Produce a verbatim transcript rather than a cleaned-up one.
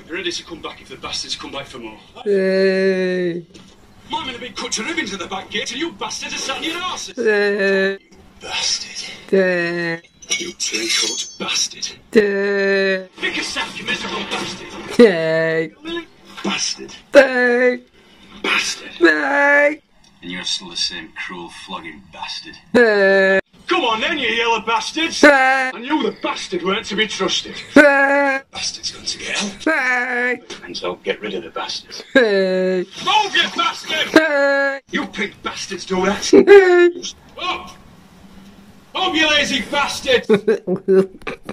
You're ready to come back if the bastards come back for more. Hey. My men have been cut to ribbons at the back gate and you bastards are sat in your arses. Hey. You bastard. Hey. You turncoat bastard. Hey. Pick a sack, you miserable bastard. Hey. Bastard. Hey. Bastard. Hey. And you're still the same cruel, flogging bastard. Hey. Come on then, you yellow bastards! Hey. I knew the bastard weren't to be trusted. Hey. Bastard's going to get help. Hey. And so get rid of the bastard. Hey. Move, you bastard! Hey. You pink bastards do that. Hey. Up! Up, you lazy bastards!